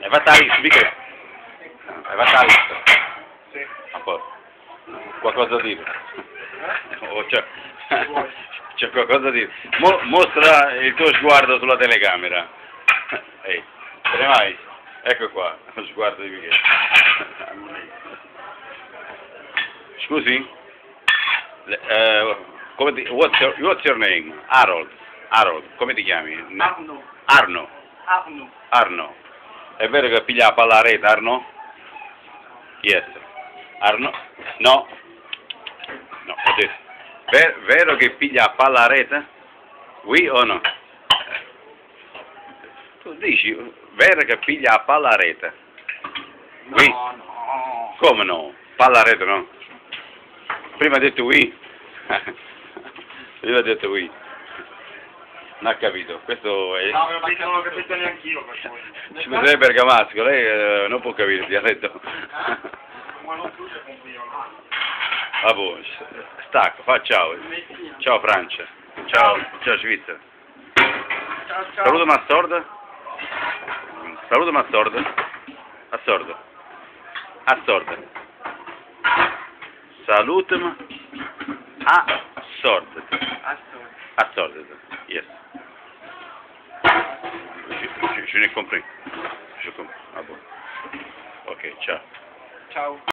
È fatalista, mica. È fatalista. Sì. Un po'. Qualcosa da dire? O c'è qualcosa da dire? Mostra il tuo sguardo sulla telecamera. Ehi, te ne vai? Ecco qua, lo sguardo di Michele. Scusi? What's your name? Harold. Harold, come ti chiami? Arno. Arno. Arno. Arno. È vero che piglia la palla a rete, Arno? Yes. Arno? No. No, ho detto. Vero che piglia la palla a rete? Oui o no? Tu dici, vero che piglia la palla a rete? Oui? No, no. Come no? Palla a rete no? Prima ha detto oui. Prima ha detto oui. Non ha capito, questo è... No, non l'ho capito neanche io per cui. Ci potrebbe bergamasco, lei non può capire il dialetto. Ma non più se compio. Vabbè, stacco, fa ciao. Ciao Francia. Ciao, ciao Svizzera. Ciao, ciao. Salutami a sordo. Salutami a sordo. A sordo. A sordo. Salutami a sordo. A sordo. Yes. Je n'ai compris. Je comprends. Ah bon. Ok, ciao. Ciao.